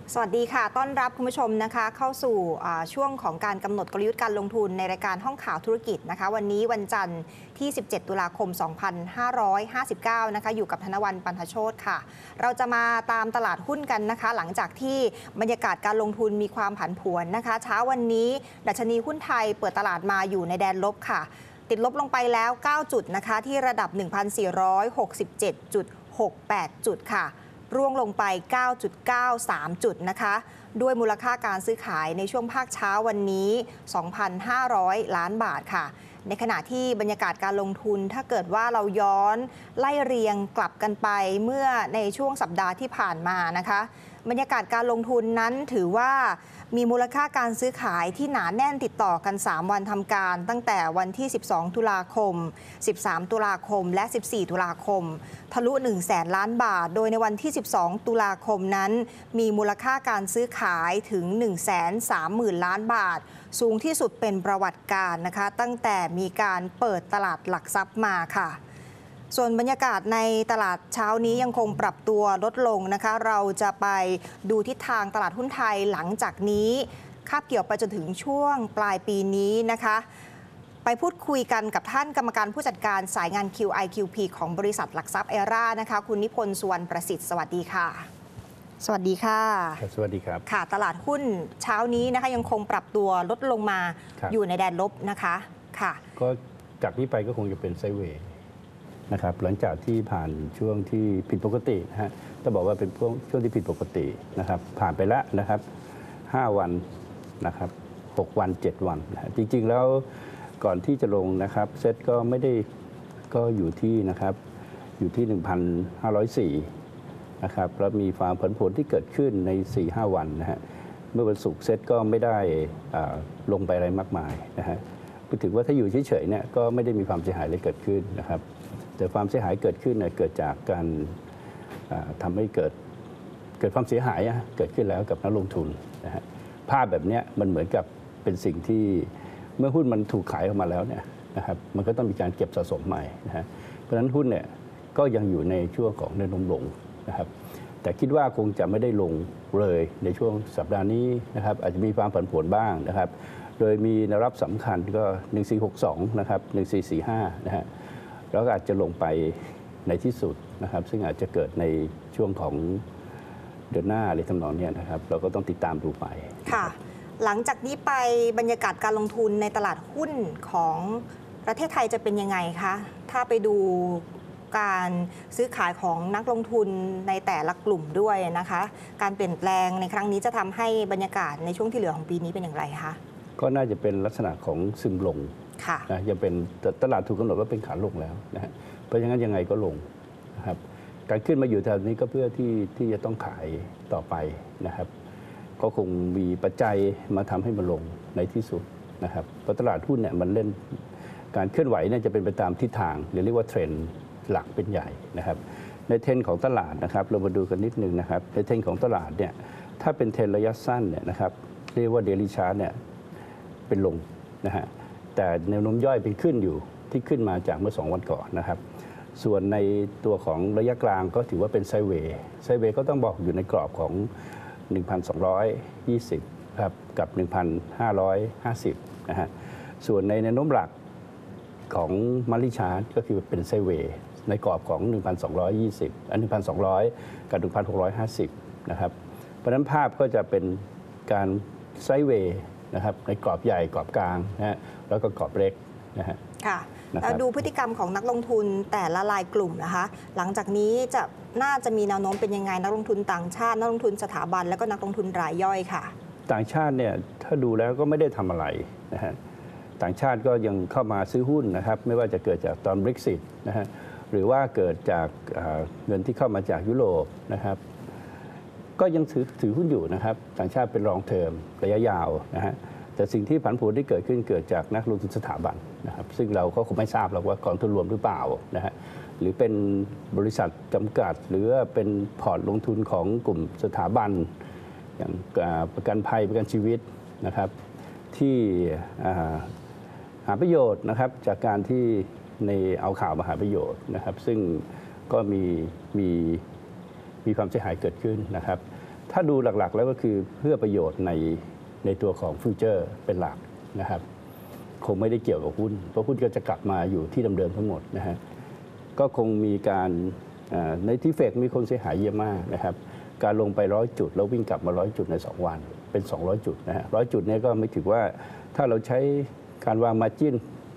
สวัสดีค่ะต้อนรับคุณผู้ชมนะคะเข้าสู่ช่วงของการกำหนดกลยุทธ์การลงทุนในรายการห้องข่าวธุรกิจนะคะวันนี้วันจันทร์ที่ 17 ตุลาคม 2559 นะคะอยู่กับธนวรรณ ปันทโชติค่ะเราจะมาตามตลาดหุ้นกันนะคะหลังจากที่บรรยากาศการลงทุนมีความผันผวนนะคะเช้าวันนี้ดัชนีหุ้นไทยเปิดตลาดมาอยู่ในแดนลบค่ะติดลบลงไปแล้ว 9 จุดนะคะที่ระดับ 1,467.68 จุดค่ะร่วงลงไป 9.93 จุดนะคะด้วยมูลค่าการซื้อขายในช่วงภาคเช้าวันนี้ 2,500 ล้านบาทค่ะในขณะที่บรรยากาศการลงทุนถ้าเกิดว่าเราย้อนไล่เรียงกลับกันไปเมื่อในช่วงสัปดาห์ที่ผ่านมานะคะบรรยากาศการลงทุนนั้นถือว่ามีมูลค่าการซื้อขายที่หนาแน่นติดต่อกัน 3 วันทำการตั้งแต่วันที่ 12 ตุลาคม 13 ตุลาคม และ 14 ตุลาคมทะลุ 100,000 ล้านบาท โดยในวันที่ 12 ตุลาคมนั้นมีมูลค่าการซื้อขายถึง 130,000 ล้านบาท สูงที่สุดเป็นประวัติการณ์นะคะตั้งแต่มีการเปิดตลาดหลักทรัพย์มาค่ะส่วนบรรยากาศในตลาดเช้านี้ยังคงปรับตัวลดลงนะคะเราจะไปดูทิศทางตลาดหุ้นไทยหลังจากนี้คาบเกี่ยวไปจนถึงช่วงปลายปีนี้นะคะไปพูดคุยกันกับท่านกรรมการผู้จัดการสายงาน QIQP ของบริษัทหลักทรัพย์เอร่านะคะคุณนิพนธ์ สุวรรณประสิทธิ์สวัสดีค่ะสวัสดีค่ะสวัสดีครับค่ะตลาดหุ้นเช้านี้นะคะยังคงปรับตัวลดลงมาอยู่ในแดนลบนะคะค่ะก็จากนี้ไปก็คงจะเป็นไซด์เวย์นะครับหลังจากที่ผ่านช่วงที่ผิดปกตินะฮะจะบอกว่าเป็นช่วงที่ผิดปกตินะครับผ่านไปแล้วนะครับ5 วันนะครับ6 วัน 7 วันนะจริงๆแล้วก่อนที่จะลงนะครับเซ็ตก็ไม่ได้ก็อยู่ที่นะครับอยู่ที่ 1,504 นะครับแล้วมีความผันผวนที่เกิดขึ้นใน 4-5 วันนะฮะเมื่อวันศุกร์เซ็ตก็ไม่ได้ลงไปอะไรมากมายนะฮะพูดถึงว่าถ้าอยู่เฉยๆเนี่ยก็ไม่ได้มีความเสียหายอะไรเกิดขึ้นนะครับแต่ความเสียหายเกิดขึ้นเนี่ยเกิดจากการทำให้เกิดความเสียหายเกิดขึ้นแล้วกับนักลงทุนนะฮะภาพแบบนี้มันเหมือนกับเป็นสิ่งที่เมื่อหุ้นมันถูกขายออกมาแล้วเนี่ยนะครับมันก็ต้องมีการเก็บสะสมใหม่นะฮะเพราะฉะนั้นหุ้นเนี่ยก็ยังอยู่ในช่วงของแนวโน้มลงนะครับแต่คิดว่าคงจะไม่ได้ลงเลยในช่วงสัปดาห์นี้นะครับอาจจะมีความผันผวนบ้างนะครับโดยมีแนวรับสำคัญก็ 1462 นะครับ 1445 นะฮะแล้วก็อาจจะลงไปในที่สุดนะครับซึ่งอาจจะเกิดในช่วงของเดือนหน้าอะไรทำนองนี้นะครับเราก็ต้องติดตามดูไปค่ะหลังจากนี้ไปบรรยากาศการลงทุนในตลาดหุ้นของประเทศไทยจะเป็นยังไงคะถ้าไปดูการซื้อขายของนักลงทุนในแต่ละกลุ่มด้วยนะคะการเปลี่ยนแปลงในครั้งนี้จะทำให้บรรยากาศในช่วงที่เหลือของปีนี้เป็นอย่างไรคะก็น่าจะเป็นลักษณะของซึมลงนะยังเป็นตลาดถูกกำหนดว่าเป็นขาลงแล้วนะฮะเพราะฉะนั้นยังไงก็ลงนะครับการขึ้นมาอยู่แถวนี้ก็เพื่อที่จะต้องขายต่อไปนะครับก็คงมีปัจจัยมาทำให้มันลงในที่สุดนะครับเพราะตลาดหุ้นเนี่ยมันเล่นการเคลื่อนไหวเนี่ยจะเป็นไปตามทิศทางหรือเรียกว่าเทรนด์หลักเป็นใหญ่นะครับในเทรนด์ของตลาดนะครับเรามาดูกันนิดนึงนะครับในเทรนด์ของตลาดเนี่ยถ้าเป็นเทรนด์ระยะสั้นเนี่ยนะครับเรียกว่าเดลิชาร์ตเนี่ยเป็นลงนะฮะแต่แนวโน้มย่อยเป็นขึ้นอยู่ที่ขึ้นมาจากเมื่อ2 วันก่อนนะครับส่วนในตัวของระยะกลางก็ถือว่าเป็นไซด์เวย์ก็ต้องบอกอยู่ในกรอบของ 1,220 ครับกับ 1,550 นะฮะส่วนในแนวโน้มหลักของมาริชาร์ตก็คือเป็นไซด์เวย์ในกรอบของ 1,220 1,200 กับ 1,650 นะครับเพราะฉะนั้นภาพก็จะเป็นการไซด์เวย์นะครับในกรอบใหญ่กรอบกลางนะฮะแล้วก็กรอบเล็กนะฮะค่ะแล้วดูพฤติกรรมของนักลงทุนแต่ละรายกลุ่มนะคะหลังจากนี้น่าจะมีแนวโน้มเป็นยังไงนักลงทุนต่างชาตินักลงทุนสถาบันแล้วก็นักลงทุนรายย่อยค่ะต่างชาติเนี่ยถ้าดูแล้วก็ไม่ได้ทำอะไรนะฮะต่างชาติก็ยังเข้ามาซื้อหุ้นนะครับไม่ว่าจะเกิดจากตอน Brexit นะฮะหรือว่าเกิดจากเงินที่เข้ามาจากยุโรปนะครับก็ยังถือหุ้นอยู่นะครับต่างชาติเป็นรองเทอมระยะยาวนะฮะแต่สิ่งที่ผันผวนที่เกิดขึ้นเกิดจากนักลงทุนสถาบันนะครับซึ่งเราก็คงไม่ทราบหรอกว่ากองทุนรวมหรือเปล่านะฮะหรือเป็นบริษัทจำกัดหรือเป็นพอร์ตลงทุนของกลุ่มสถาบันอย่างประกันภัยประกันชีวิตนะครับที่หาประโยชน์นะครับจากการที่ในเอาข่าวมาหาประโยชน์นะครับซึ่งก็มีความเสียหายเกิดขึ้นนะครับถ้าดูหลักๆแล้วก็คือเพื่อประโยชน์ในตัวของฟิวเจอร์เป็นหลักนะครับคงไม่ได้เกี่ยวกับหุ้นเพราะหุ้นก็จะกลับมาอยู่ที่เดิมๆทั้งหมดนะฮะก็คงมีการในที่เฟกมีคนเสียหายเยอะมากนะครับการลงไป100 จุดแล้ววิ่งกลับมา100 จุดใน2 วันเป็น200 จุดนะฮะ100 จุดนี้ก็ไม่ถือว่าถ้าเราใช้การวางมาร์จิ้น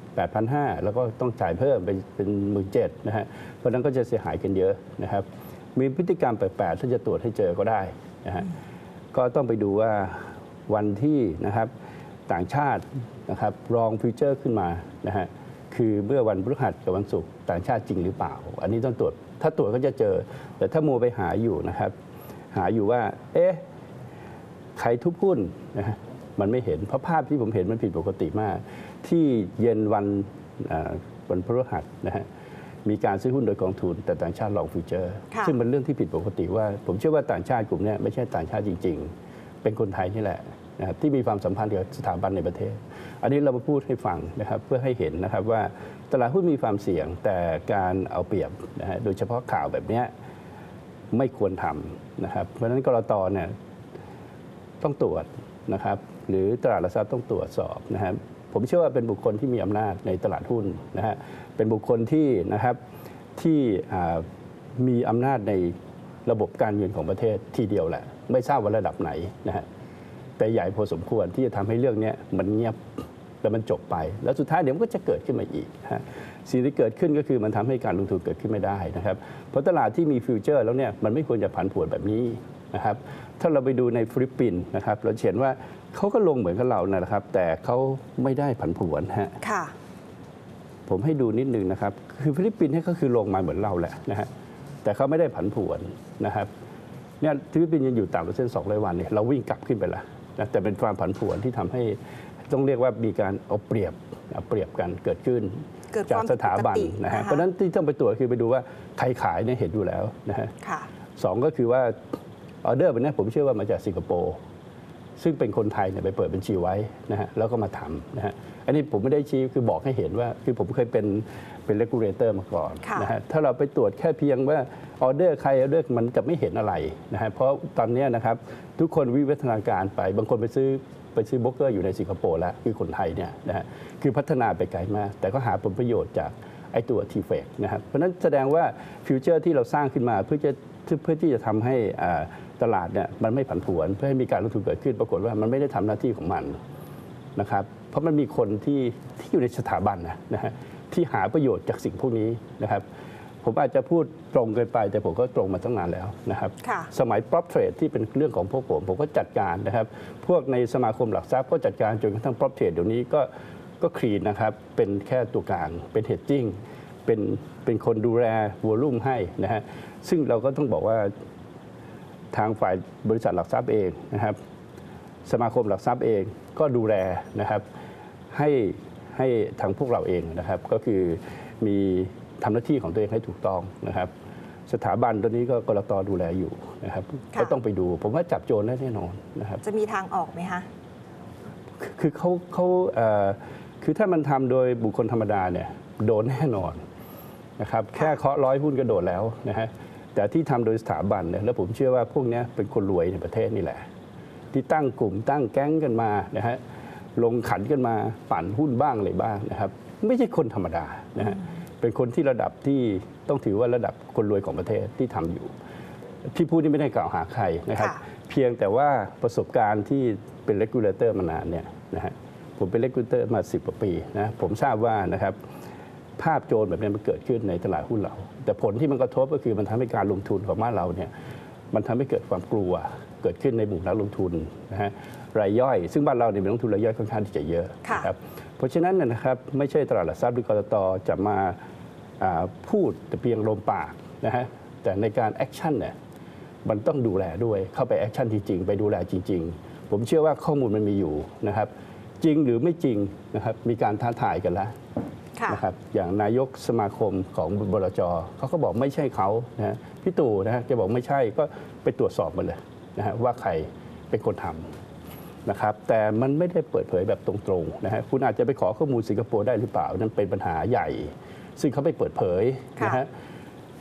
8,500 แล้วก็ต้องจ่ายเพิ่มเป็น 17,000 นะฮะเพราะนั้นก็จะเสียหายกันเยอะนะครับมีพฤติกรรมแปลกๆถ้าจะตรวจให้เจอก็ได้นะฮะก็ต้องไปดูว่าวันที่นะครับต่างชาตินะครับรองฟิวเจอร์ขึ้นมานะฮะคือเมื่อวันพฤหัสกับวันศุกร์ต่างชาติจริงหรือเปล่าอันนี้ต้องตรวจถ้าตรวจก็จะเจอแต่ถ้ามัวไปหาอยู่นะครับหาอยู่ว่าเอ๊ะใครทุบหุ้นนะฮะมันไม่เห็นเพราะภาพที่ผมเห็นมันผิดปกติมากที่เย็นวันพฤหัสนะฮะมีการซื้อหุ้นโดยกองทุนแต่ต่างชาติลองฟิวเจอร์ซึ่งเป็นเรื่องที่ผิดปกติว่าผมเชื่อว่าต่างชาติกลุ่มนี้ไม่ใช่ต่างชาติจริงๆเป็นคนไทยนี่แหละนะครับที่มีความสัมพันธ์กับสถาบันในประเทศอันนี้เรามาพูดให้ฟังนะครับเพื่อให้เห็นนะครับว่าตลาดหุ้นมีความเสี่ยงแต่การเอาเปรียบนะฮะโดยเฉพาะข่าวแบบนี้ไม่ควรทำนะครับเพราะฉะนั้นกลต.เนี่ยต้องตรวจนะครับหรือตลาดหลักทรัพย์ต้องตรวจสอบนะครับผมเชื่อว่าเป็นบุคคลที่มีอำนาจในตลาดหุ้นนะฮะเป็นบุคคลที่นะครับที่มีอำนาจในระบบการเงินของประเทศทีเดียวแหละไม่ทราบว่าระดับไหนนะฮะแต่ใหญ่พอสมควรที่จะทำให้เรื่องนี้มันเงียบแล้วมันจบไปแล้วสุดท้ายเดี๋ยวมันก็จะเกิดขึ้นมาอีกนะฮะสิ่งที่เกิดขึ้นก็คือมันทำให้การลงทุนเกิดขึ้นไม่ได้นะครับเพราะตลาดที่มีฟิวเจอร์แล้วเนี่ยมันไม่ควรจะผันผวนแบบนี้นะครับถ้าเราไปดูในฟิลิปปินส์นะครับเราเห็นว่าเขาก็ลงเหมือนกับเรานะครับแต่เขาไม่ได้ผันผวนฮะผมให้ดูนิดนึงนะครับคือฟิลิปปินส์นี่ก็คือลงมาเหมือนเราแหละนะฮะแต่เขาไม่ได้ผันผวนนะครับเนี่ยฟิลิปปินส์ยังอยู่ต่ำกว่าเส้น200 วันเนี่ยเราวิ่งกลับขึ้นไปแล้วนะแต่เป็นความผันผวนที่ทำให้ต้องเรียกว่ามีการเอาเปรียบกันเกิดขึ้นจากสถาบันนะฮะเพราะฉะนั้นที่ต้องไปตรวจคือไปดูว่าใครขายเนี่ยเห็นอยู่แล้วนะฮะสองก็คือว่าออเดอร์วันนี้ผมเชื่อว่ามาจากสิงคโปร์ซึ่งเป็นคนไทยเนี่ยไปเปิดบัญชีไว้นะฮะแล้วก็มาทำนะฮะอันนี้ผมไม่ได้ชี้คือบอกให้เห็นว่าคือผมเคยเป็นเรกูเลเตอร์มาก่อนนะฮะถ้าเราไปตรวจแค่เพียงว่าออเดอร์ใครออเดอร์มันจะไม่เห็นอะไรนะฮะเพราะตอนนี้นะครับทุกคนวิวัฒนาการไปบางคนไปซื้อโบรกเกอร์อยู่ในสิงคโปร์แล้วคือคนไทยเนี่ยนะฮะคือพัฒนาไปไกลมากแต่ก็หาผลประโยชน์จากไอ้ตัวทีเฟกนะครับเพราะนั้นแสดงว่าฟิวเจอร์ที่เราสร้างขึ้นมาเพื่อที่จะทำให้ตลาดเนี่ยมันไม่ผันผวนเพื่อให้มีการลงทุนเกิดขึ้นปรากฏว่ามันไม่ได้ทำหน้าที่ของมันนะครับเพราะมันมีคนที่อยู่ในสถาบันนะฮะที่หาประโยชน์จากสิ่งพวกนี้นะครับผมอาจจะพูดตรงเกินไปแต่ผมก็ตรงมาตั้งนานแล้วนะครับสมัย prop trade ที่เป็นเรื่องของพวกผมก็จัดการนะครับพวกในสมาคมหลักทรัพย์ก็จัดการจนกระทั่ง prop trade เดี๋ยวนี้ก็คลีนนะครับเป็นแค่ตัวกลางเป็น hedging เป็นคนดูแลวอลุ่มให้นะฮะซึ่งเราก็ต้องบอกว่าทางฝ่ายบริษัทหลักทรัพย์เองนะครับสมาคมหลักทรัพย์เองก็ดูแลนะครับให้ทางพวกเราเองนะครับก็คือมีทำหน้าที่ของตัวเองให้ถูกต้องนะครับสถาบันตัวนี้ก็กลต.ดูแลอยู่นะครับก็ต้องไปดูผมว่าจับโจรได้แน่นอนนะครับจะมีทางออกไหมคะคือเขาคือถ้ามันทำโดยบุคคลธรรมดาเนี่ยโดนแน่นอนนะครับแค่เคาะ100 หุ้นก็โดนแล้วนะฮะแต่ที่ทำโดยสถาบันเนี่ยแล้วผมเชื่อว่าพวกนี้เป็นคนรวยในประเทศนี่แหละที่ตั้งกลุ่มตั้งแก๊งกันมานะฮะลงขันกันมาปั่นหุ้นบ้างอะไรบ้างนะครับไม่ใช่คนธรรมดานะฮะเป็นคนที่ระดับที่ต้องถือว่าระดับคนรวยของประเทศที่ทำอยู่ที่พูดนี่ไม่ได้กล่าวหาใครนะครับเพียงแต่ว่าประสบการณ์ที่เป็นเรกูเลเตอร์มานานเนี่ยนะฮะผมเป็นเรกูเลเตอร์มา10 กว่าปีนะผมทราบว่านะครับภาพโจรแบบนี้มันเกิดขึ้นในตลาดหุ้นเราแต่ผลที่มันกระทบก็คือมันทำให้การลงทุนของบ้านเราเนี่ยมันทำให้เกิดความกลัวเกิดขึ้นในหมู่นักลงทุนนะฮะรายย่อยซึ่งบ้านเราเนี่ยมีนักลงทุนรายย่อยค่อนข้างที่จะเยอะครับเพราะฉะนั้นนะครับไม่ใช่ตลาดหลักทรัพย์หรือกลต.จะมาพูดแต่เพียงลมปากนะฮะแต่ในการแอคชั่นเนี่ยมันต้องดูแลด้วยเข้าไปแอคชั่นจริงๆไปดูแลจริงๆผมเชื่อว่าข้อมูลมันมีอยู่นะครับจริงหรือไม่จริงนะครับมีการท้าทายกันแล้วนะครับอย่างนายกสมาคมของบลจ.เขาก็บอกไม่ใช่เขานะฮะพี่ตู่นะฮะแกบอกไม่ใช่ก็ไปตรวจสอบมาเลยนะฮะว่าใครเป็นคนทำนะครับแต่มันไม่ได้เปิดเผยแบบตรงๆนะฮะคุณอาจจะไปขอข้อมูลสิงคโปร์ได้หรือเปล่านั่นเป็นปัญหาใหญ่ซึ่งเขาไม่เปิดเผยนะฮะ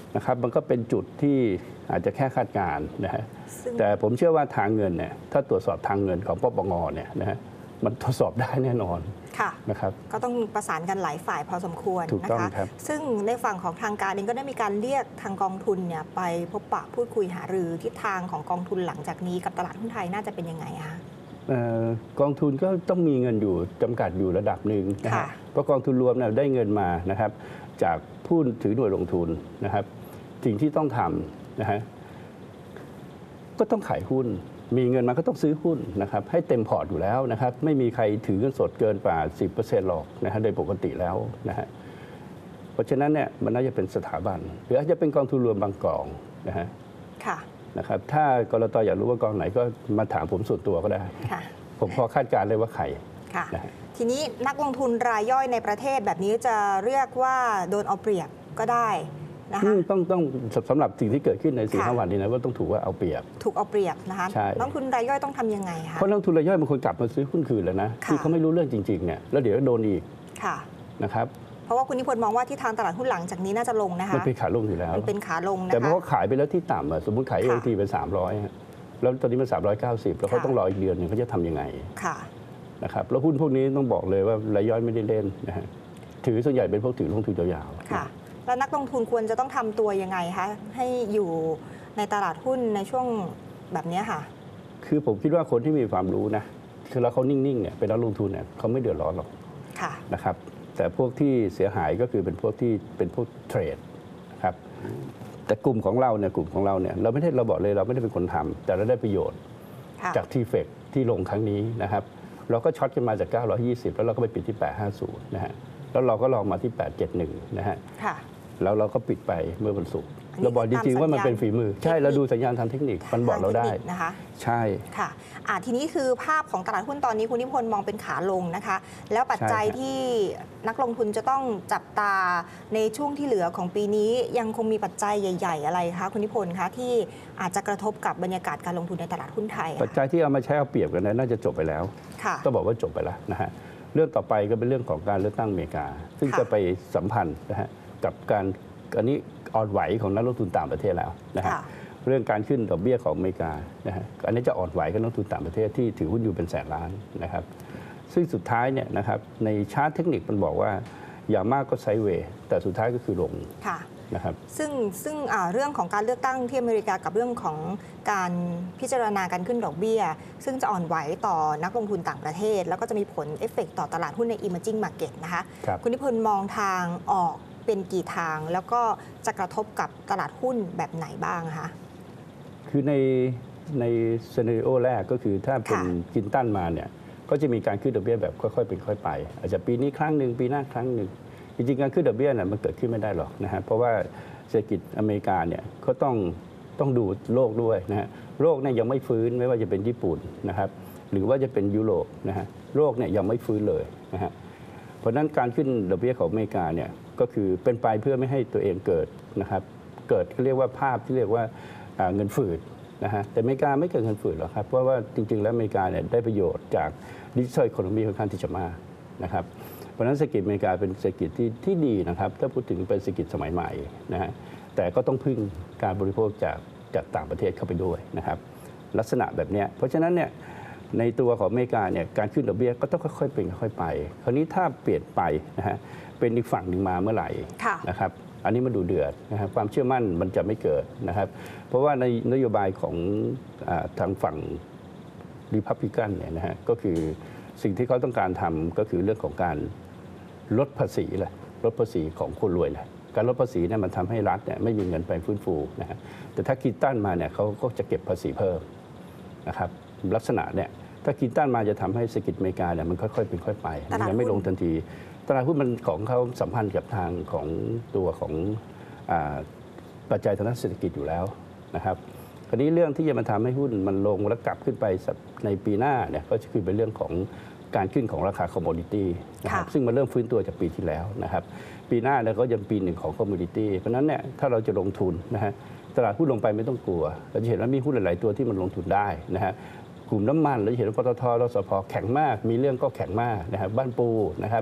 นะครับมันก็เป็นจุดที่อาจจะแค่คาดการณ์นะฮะซึ่งแต่ผมเชื่อว่าทางเงินเนี่ยถ้าตรวจสอบทางเงินของปปงเนี่ยนะฮะมันตรวจสอบได้แน่นอนค่ะนะครับก็ต้องประสานกันหลายฝ่ายพอสมควรถูกนะต้องคะครับซึ่งในฝั่งของทางการเองก็ได้มีการเรียกทางกองทุนเนี่ยไปพบปะพูดคุยหารือทิศทางของกองทุนหลังจากนี้กับตลาดหุ้นไทยน่าจะเป็นยังไงคะกองทุนก็ต้องมีเงินอยู่จำกัดอยู่ระดับหนึ่งนะฮะค่ะเพราะกองทุนรวมเนี่ยได้เงินมานะครับจากผู้ถือหน่วยลงทุนนะครับสิ่งที่ต้องทำนะฮะก็ต้องขายหุ้น มีเงินมาก็ต้องซื้อหุ้นนะครับให้เต็มพอร์ตอยู่แล้วนะครับไม่มีใครถือเงินสดเกินกว่า 10% หรอกนะฮะโดยปกติแล้วนะฮะเพราะฉะนั้นเนี่ยมันน่าจะเป็นสถาบันหรืออาจจะเป็นกองทุนรวมบางกองนะฮะค่ะนะครับถ้ากรต.อยากรู้ว่ากองไหนก็มาถามผมส่วนตัวก็ได้ค่ะผมพอคาดการณ์เลยว่าใครค่ะนะฮะทีนี้นักลงทุนรายย่อยในประเทศแบบนี้จะเรียกว่าโดนเอาเปรียบก็ได้นะคะต้องสำหรับสิ่งที่เกิดขึ้นในค่ะ 4-5 วันนี้นะว่าต้องถูกว่าเอาเปรียบถูกเอาเปรียบนะคะใช่นักลงทุนรายย่อยต้องทำยังไงคะเพราะนักลงทุนรายย่อยบางคนกลับมาซื้อหุ้นคืนแล้วนะค่ะที่เขาไม่รู้เรื่องจริงๆเนี่ยแล้วเดี๋ยวก็โดนอีกค่ะนะครับเพราะว่าคุณนิพนธ์มองว่าที่ทางตลาดหุ้นหลังจากนี้น่าจะลงนะคะมันเป็นขาลงอยู่แล้วมันเป็นขาลงนะแต่เพคะราะว่าขายไปแล้วที่ต่ำอะสมมติขายค่ะ AOT เป็น300ฮะแล้วตอนนี้มัน390แล้วเขาค่ะต้องรออีกเดือนหนึงเขาจะทำยังไงค่ะนะครับแล้วหุ้นพวกนี้ต้องบอกเลยว่ารายย่อยไม่ได้เล่นนะฮะถือส่วนใหญ่เป็นพวกถือลงทุนยาวๆค่ะ แล้วนักลงทุนควรจะต้องทำตัวยังไงคะให้อยู่ในตลาดหุ้นในช่วงแบบนี้ค่ะคือผมคิดว่าคนที่มีความรู้นะคือแล้วเขานิ่งๆเนี่ยเป็นนักลงทุนเนี่ยเขาไม่เดือดร้อนหรอกค่ะนะครับแต่พวกที่เสียหายก็คือเป็นพวกที่เป็นพวกเทรดนะครับแต่กลุ่มของเราเนี่ยเราไม่ได้เราบอกเลยเราไม่ได้เป็นคนทำแต่เราได้ประโยชน์ค่ะจากทีเฟกที่ลงครั้งนี้นะครับเราก็ช็อตกันมาจาก 920 แล้วเราก็ไปปิดที่ 850 นะฮะแล้วเราก็ลองมาที่ 871 นะฮะค่ะแล้วเราก็ปิดไปเมื่อวันศุกร์อันนี้เราบอกจริงๆว่ามันเป็นฝีมือ ใช่เทคนิคเราดูสัญญาณทางเทคนิคมันบอกเราได้ทงทคนิคนะคะใช่ค่ะทีนี้คือภาพของตลาดหุ้นตอนนี้คุณนิพนธ์มองเป็นขาลงนะคะ แล้วปัจจัยใช่ครับที่นักลงทุนจะต้องจับตาในช่วงที่เหลือของปีนี้ยังคงมีปัจจัยใหญ่ ๆ อะไรคะคุณนิพนธ์คะที่อาจจะกระทบกับบรรยากาศการลงทุนในตลาดหุ้นไทยปัจจัยที่เอามาใช้เอาเปรียบกันนั้นน่าจะจบไปแล้วค่ะต้องบอกว่าจบไปแล้วนะฮะเรื่องต่อไปก็เป็นเรื่องของการเลือกตั้งอเมริกา ซึ่งค่ะจะไปสัมพันธ์นะฮะกับการอันนี้อ่อนไหวของนักลงทุนต่างประเทศแล้วนะฮะค่ะเรื่องการขึ้นดอกเบี้ยของอเมริกานะฮะอันนี้จะอ่อนไหวกับนักลงทุนต่างประเทศที่ถือหุ้นอยู่เป็นแสนล้านนะครับซึ่งสุดท้ายเนี่ยนะครับในชาร์ตเทคนิคมันบอกว่าอย่างมากก็ไซด์เวย์แต่สุดท้ายก็คือลงค่ะนะครับซึ่งเรื่องของการเลือกตั้งที่อเมริกากับเรื่องของการพิจารณาการขึ้นดอกเบี้ย ซึ่งจะอ่อนไหวต่อนักลงทุนต่างประเทศ แล้วก็จะมีผลเอฟเฟกต์ต่อตลาดหุ้นใน emerging market นะคะครับคุณนิพนธ์มองทางออกเป็นกี่ทาง แล้วก็จะกระทบกับตลาดหุ้นแบบไหนบ้างคะคือในซีนาริโอแรกก็คือถ้าเป็นค่ะคลินตันมาเนี่ยก็จะมีการขึ้นดอกเบี้ยแบบค่อยๆเป็นค่อยไป อาจจะปีนี้ครั้งหนึ่งปีหน้าครั้งหนึ่งจริงๆการขึ้นดอกเบี้ยเนี่ยมันเกิดขึ้นไม่ได้หรอกนะฮะเพราะว่าเศรษฐกิจอเมริกาเนี่ยเขาต้องดูโลกด้วยนะฮะโลกเนี่ยยังไม่ฟื้นไม่ว่าจะเป็นญี่ปุ่นนะครับหรือว่าจะเป็นยุโรปนะฮะโลกเนี่ยยังไม่ฟื้นเลยนะฮะเพราะฉะนั้นการขึ้นดอกเบี้ยของอเมริกาเนี่ยก็คือเป็นไปเพื่อไม่ให้ตัวเองเกิดนะครับเกิดเขาเรียกว่าภาพที่เรียกว่าเงินฝืดนะฮะแต่อเมริกาไม่เกิดเงินฝืดหรอกครับเพราะว่าจริงๆแล้วอเมริกาเนี่ยได้ประโยชน์จากดิจิทัลอีโคโนมีค่อนข้างที่จะมากนะครับเพราะฉะนั้นเศรษฐกิจอเมริกาเป็นเศรษฐกิจที่ดีนะครับถ้าพูดถึงเป็นเศรษฐกิจสมัยใหม่นะฮะแต่ก็ต้องพึ่งการบริโภคจากต่างประเทศเข้าไปด้วยนะครับลักษณะแบบเนี้ยเพราะฉะนั้นเนี่ยในตัวของอเมริกาเนี่ยการขึ้นดอกเบี้ยก็ต้องค่อยๆเป็นค่อยๆไปคราวนี้ถ้าเปลี่ยนไปนะฮะเป็นอีกฝั่งหนึ่งมาเมื่อไหร่ค่ะนะครับอันนี้มันดูเดือดนะครับความเชื่อมั่นมันจะไม่เกิดนะครับเพราะว่าในนโยบายของทางฝั่งรีพับลิกันเนี่ยนะฮะก็คือสิ่งที่เขาต้องการทำก็คือเรื่องของการลดภาษีแหละลดภาษีของคนรวยนะการลดภาษีเนี่ยมันทำให้รัฐเนี่ยไม่มีเงินไปฟื้นฟูนะฮะแต่ถ้าคลินตันมาเนี่ยเขาก็จะเก็บภาษีเพิ่มนะครับลักษณะเนี่ยถ้าคลินตันมาจะทำให้เศรษฐกิจอเมริกาเนี่ยมันค่อยๆเป็นค่อยไปตลาดหุ้นยังไม่ลงทันทีตลาดหุ้นมันของเขาสัมพันธ์กับทางของตัวของปัจจัยทางด้านเศรษฐกิจอยู่แล้วนะครับคราวนี้เรื่องที่จะมาทำให้หุ้นมันลงแล้วกลับขึ้นไปในปีหน้าเนี่ยก็คือเป็นเรื่องของการขึ้นของราคาคอมมอดิตี้นะครับค่ะซึ่งมันเริ่มฟื้นตัวจากปีที่แล้วนะครับปีหน้าเนี่ยก็ยังปีหนึ่งของคอมมอดิตี้เพราะฉะนั้นเนี่ยถ้าเราจะลงทุนนะฮะตลาดหุ้นลงไปไม่ต้องกลัวเราจะเห็นว่ามีหุ้นหลายๆตัวที่มันลงทุนได้นะฮะกลุ่มน้ำมันเราจะเห็นว่าปตทรสพแข็งมากมีเรื่องก็แข็งมากนะครับบ้านปูนะครับ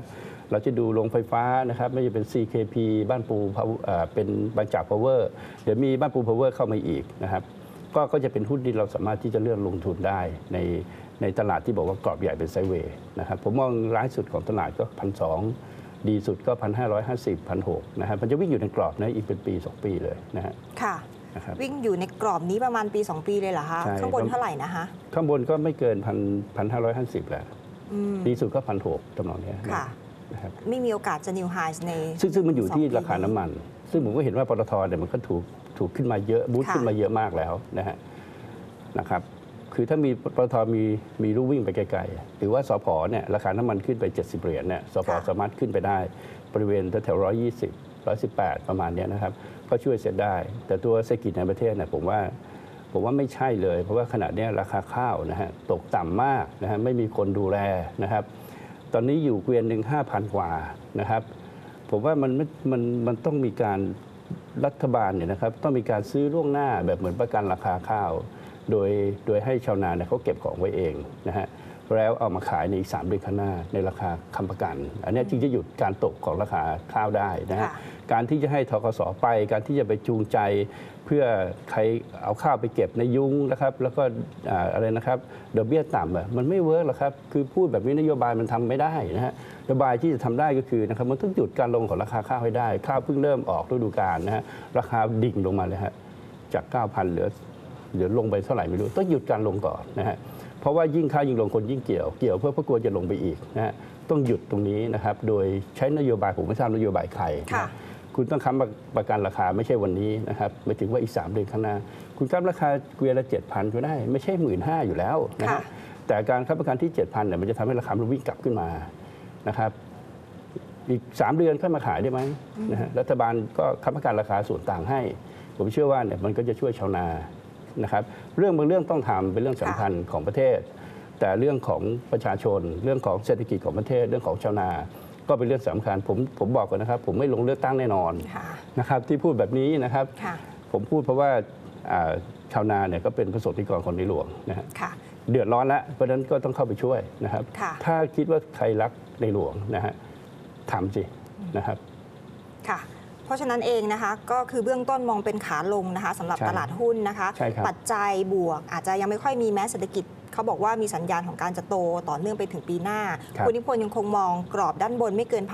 เราจะดูโรงไฟฟ้านะครับไม่ว่าจะเป็น CKP บ้านปูเป็นบางจากพาวเวอร์เดี๋ยวมีบ้านปูพาวเวอร์เข้ามาอีกนะครับก็จะเป็นหุ้นที่เราสามารถที่จะเลือกลงทุนได้ในตลาดที่บอกว่ากรอบใหญ่เป็นไซด์เวย์นะครับผมมองร้ายสุดของตลาดก็1,200ดีสุดก็1,550 1,600นะครับมันจะวิ่งอยู่ในกรอบนะอีกเป็นปี 2 ปีเลยนะฮะค่ะวิ่งอยู่ในกรอบนี้ประมาณปี 2 ปีเลยเหรอคะข้างบนเท่าไหร่นะคะข้างบนก็ไม่เกิน1,550แหละดีสุดก็1,600ตำนองนี้นะครับไม่มีโอกาสจะนิวไฮส์ในซึ่งมันอยู่ที่ราคาน้ำมันซึ่งผมก็เห็นว่าปตทเนี่ยมันก็ถูกขึ้นมาเยอะบูสต์ขึ้นมาเยอะมากแล้วนะครับคือถ้ามีปตทมีรูวิ่งไปไกลๆหรือว่าสผเนี่ยราคาน้ำมันขึ้นไป70 เหรียญเนี่ยสผสามารถขึ้นไปได้บริเวณแถว120 118ประมาณนี้นะครับก็ช่วยเสร็จได้แต่ตัวเศรษฐกิจในประเทศเนี่ยผมว่าไม่ใช่เลยเพราะว่าขณะนี้ราคาข้าวนะฮะตกต่ำมากนะฮะไม่มีคนดูแลนะครับตอนนี้อยู่เกวียนหนึ่ง 5,000 กว่านะครับผมว่ามันต้องมีการรัฐบาลเนี่ยนะครับต้องมีการซื้อล่วงหน้าแบบเหมือนประกันราคาข้าวโดยให้ชาวนาเนี่ยเขาเก็บของไว้เองนะฮะแล้วเอามาขายในอีก3 เดือนข้างหน้าในราคาค้ำประกันอันนี้จึงจะหยุดการตกของราคาข้าวได้นะฮะการที่จะให้ธกส.ไปการที่จะไปจูงใจเพื่อใครเอาข้าวไปเก็บในยุ้งนะครับแล้วก็อะไรนะครับดอกเบี้ยต่ำมันไม่เวิร์กหรอกครับคือพูดแบบนี้นโยบายมันทำไม่ได้นะฮะนโยบายที่จะทำได้ก็คือนะครับมันต้องหยุดการลงของราคาข้าวให้ได้ข้าวเพิ่งเริ่มออกฤดูกาลนะฮะราคาดิ่งลงมาเลยฮะจาก 9,000 เหลือลงไปเท่าไหร่ไม่รู้ต้องหยุดการลงก่อนนะฮะเพราะว่ายิ่งข้าวยิ่งลงคนยิ่งเกี่ยวเพื่อเพราะกลัวจะลงไปอีกนะฮะต้องหยุดตรงนี้นะครับโดยใช้นโยบายผมไม่ทราบนโยบายใครคุณต้องค้ำประกันราคาไม่ใช่วันนี้นะครับหมายถึงว่าอีก3 เดือนข้างหน้าคุณค้ำราคาเกวียนละ 7,000 ก็ได้ไม่ใช่ 15,000 อยู่แล้วนะฮะแต่การค้ำประกันที่ 7,000 เนี่ยมันจะทำให้ราคามันวิ่งกลับขึ้นมานะครับอีก3 เดือนค่อยมาขายได้ไหมนะฮะรัฐบาลก็ค้ำประกันราคาส่วนต่างให้ผมเชื่อว่าเนี่ยมันก็จะช่วยชาวนานะครับเรื่องบางเรื่องต้องทำเป็นเรื่องสำคัญของประเทศแต่เรื่องของประชาชนเรื่องของเศรษฐกิจของประเทศเรื่องของชาวนาก็เป็นเรื่องสำคัญผมบอกก่อนนะครับผมไม่ลงเลือกตั้งแน่นอนนะครับที่พูดแบบนี้นะครับผมพูดเพราะว่าชาวนาเนี่ยก็เป็นประสบนิกรของในหลวงนะฮะเดือดร้อนแล้วเพราะฉะนั้นก็ต้องเข้าไปช่วยนะครับถ้าคิดว่าใครรักในหลวงนะฮะทำสินะครับค่ะเพราะฉะนั้นเองนะคะก็คือเบื้องต้นมองเป็นขาลงนะคะสำหรับตลาดหุ้นนะคะปัจจัยบวกอาจจะยังไม่ค่อยมีแม้เศรษฐกิจเขาบอกว่ามีสัญญาณของการจะโตต่อเนื่องไปถึงปีหน้าคุณนิพนธ์ยังคงมองกรอบด้านบนไม่เกิน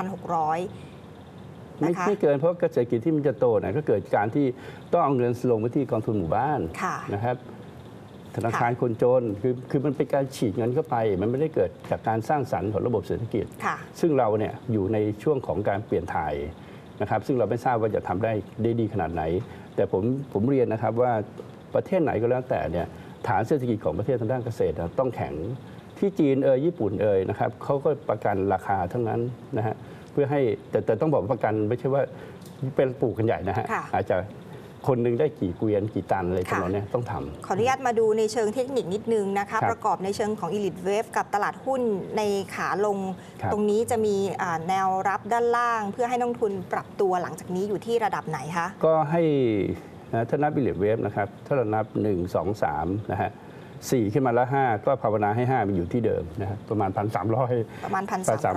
1,600 นะคะไม่เกินเพราะเศรษฐกิจที่มันจะโตก็เกิดการที่ต้องเอาเงินลงไปที่กองทุนหมู่บ้านนะครับธนาคารคนจนคือมันเป็นการฉีดเงินเข้าไปมันไม่ได้เกิดจากการสร้างสรรค์ของระบบเศรษฐกิจซึ่งเราเนี่ยอยู่ในช่วงของการเปลี่ยนถ่ายนะครับซึ่งเราไม่ทราบว่าจะทำได้ดีขนาดไหนแต่ผมเรียนนะครับว่าประเทศไหนก็แล้วแต่เนี่ยฐานเศรษฐกิจของประเทศทางด้านเกษตรต้องแข็งที่จีนญี่ปุ่นนะครับเขาก็ประกันราคาทั้งนั้นนะฮะเพื่อให้แต่ต้องบอกประกันไม่ใช่ว่าเป็นปลูกกันใหญ่นะฮะอาจจะคนหนึ่งได้กี่เกวียนกี่ตันอะไรทั้งนั้นเนี่ยต้องทำขออนุญาตมาดูในเชิงเทคนิคนิดนึงนะคะประกอบในเชิงของ Elite Wave กับตลาดหุ้นในขาลงตรงนี้จะมีแนวรับด้านล่างเพื่อให้นักทุนปรับตัวหลังจากนี้อยู่ที่ระดับไหนคะก็ให้ถ้านับ Elite Wave นะครับถ้าเรานับ1 2 3นะฮะ4ขึ้นมาแล้ว5ก็ภาวนาให้5มันอยู่ที่เดิมนะฮะประมาณ 1,300 ประมาณ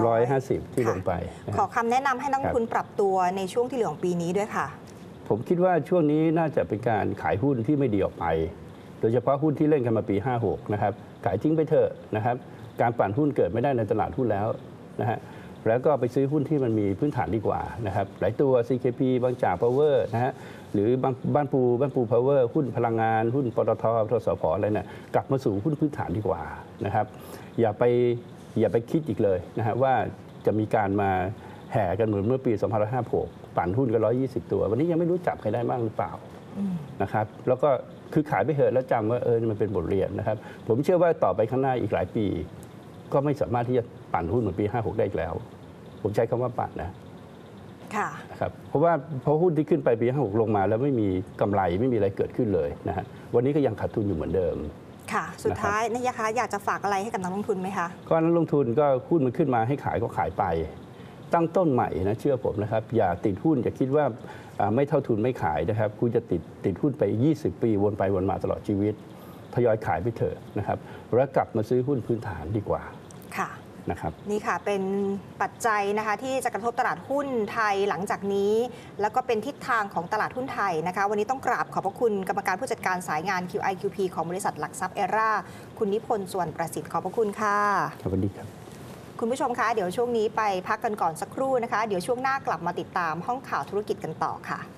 1,350 ที่ลงไปขอคำแนะนำให้นักทุนปรับตัวในช่วงที่เหลือของปีนี้ด้วยค่ะผมคิดว่าช่วงนี้น่าจะเป็นการขายหุ้นที่ไม่ดีออกไปโดยเฉพาะหุ้นที่เล่นกันมาปี 56 นะครับขายทิ้งไปเถอะนะครับการปั่นหุ้นเกิดไม่ได้ในตลาดหุ้นแล้วนะฮะแล้วก็ไปซื้อหุ้นที่มันมีพื้นฐานดีกว่านะครับหลายตัว CKP บางจาก Power นะฮะหรือบ้านปู Power หุ้นพลังงานหุ้นปตท.สผ.อะไรเนี่ยกลับมาสู่หุ้นพื้นฐานดีกว่านะครับอย่าไปคิดอีกเลยนะฮะว่าจะมีการมาแห่กันเหมือนเมื่อปี 2556 ปั่นหุ้นกัน120 ตัววันนี้ยังไม่รู้จับใครได้บ้างหรือเปล่านะครับแล้วก็คือขายไปเถอะแล้วจำว่ามันเป็นบทเรียนนะครับผมเชื่อว่าต่อไปข้างหน้าอีกหลายปีก็ไม่สามารถที่จะปั่นหุ้นเหมือนปี 56 ได้อีกแล้วผมใช้คำว่าปั่นนะครับเพราะหุ้นที่ขึ้นไปปี 56 ลงมาแล้วไม่มีกำไรไม่มีอะไรเกิดขึ้นเลยนะฮะวันนี้ก็ยังขาดทุนอยู่เหมือนเดิมค่ะสุดท้ายนายคะอยากจะฝากอะไรให้กับนักลงทุนไหมคะก็นักลงทุนก็หุ้นมันขึ้นมาให้ขายก็ขายไปตั้งต้นใหม่นะเชื่อผมนะครับอย่าติดหุ้นอย่าคิดว่าไม่เท่าทุนไม่ขายนะครับคุณจะติดหุ้นไป20 ปีวนไปวนมาตลอดชีวิตทยอยขายไปเถอะนะครับแล้วกลับมาซื้อหุ้นพื้นฐานดีกว่าค่ะนะครับนี่ค่ะเป็นปัจจัยนะคะที่จะกระทบตลาดหุ้นไทยหลังจากนี้แล้วก็เป็นทิศทางของตลาดหุ้นไทยนะคะวันนี้ต้องกราบขอบพระคุณกรรมการผู้จัดการสายงาน QIQP ของบริษัทหลักทรัพย์เอราคุณนิพนธ์ส่วนประสิทธิ์ขอบพระคุณค่ะสวัสดีครับคุณผู้ชมคะเดี๋ยวช่วงนี้ไปพักกันก่อนสักครู่นะคะเดี๋ยวช่วงหน้ากลับมาติดตามห้องข่าวธุรกิจกันต่อค่ะ